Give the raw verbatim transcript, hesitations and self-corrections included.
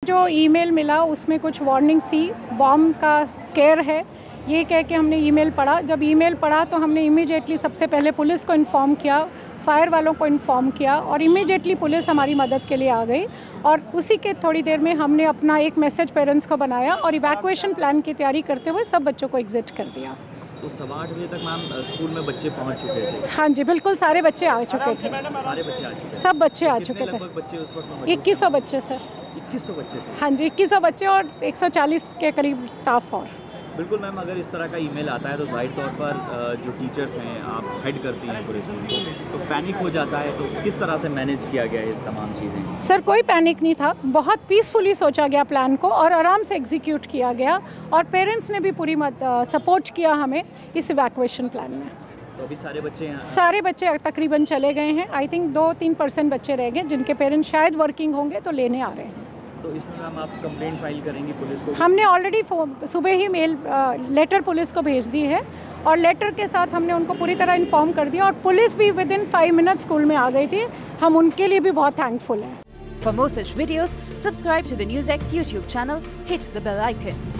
जो ईमेल मिला उसमें कुछ वार्निंग्स थी, बॉम्ब का स्केयर है, ये कह के हमने ईमेल पढ़ा। जब ईमेल पढ़ा तो हमने इमीडिएटली सबसे पहले पुलिस को इन्फॉर्म किया, फायर वालों को इन्फॉर्म किया और इमीडिएटली पुलिस हमारी मदद के लिए आ गई। और उसी के थोड़ी देर में हमने अपना एक मैसेज पेरेंट्स को बनाया और इवैक्यूएशन प्लान की तैयारी करते हुए सब बच्चों को एग्जिट कर दिया। तो सवा आठ बजे तक मैम स्कूल में बच्चे पहुंच चुके थे? हाँ जी, बिल्कुल सारे बच्चे आ चुके थे। सारे बच्चे आ चुके थे? सब बच्चे आ चुके थे। बच्चे उस वक्त इक्कीस सौ बच्चे सर। इक्कीस सौ बच्चे थे? हाँ जी, इक्कीस सौ बच्चे और एक सौ चालीस के करीब स्टाफ और। बिल्कुल मैम, अगर इस तरह का ईमेल आता है तो जाहिर तौर पर जो टीचर्स हैं, आप हेड करती हैं पूरे स्कूल को, तो पैनिक हो जाता है। तो किस तरह से मैनेज किया गया ये तमाम चीज़ें? सर कोई पैनिक नहीं था, बहुत पीसफुली सोचा गया प्लान को और आराम से एग्जीक्यूट किया गया और पेरेंट्स ने भी पूरी मत सपोर्ट किया हमें इस इवैक्यूएशन प्लान में। तो अभी सारे बच्चे यहाँ सारे बच्चे तकरीबन चले गए हैं। आई थिंक दो तीन परसेंट बच्चे रह गए जिनके पेरेंट्स शायद वर्किंग होंगे तो लेने आ रहे हैं। तो इसमें मैम आप कंप्लेंट फाइल करेंगी पुलिस को? हमने ऑलरेडी सुबह ही मेल आ, लेटर पुलिस को भेज दी है और लेटर के साथ हमने उनको पूरी तरह इन्फॉर्म कर दिया और पुलिस भी within five minute school में आ गई थी। हम उनके लिए भी बहुत थैंकफुल हैं। For more such videos, subscribe to the NewsX YouTube channel, hit the bell icon.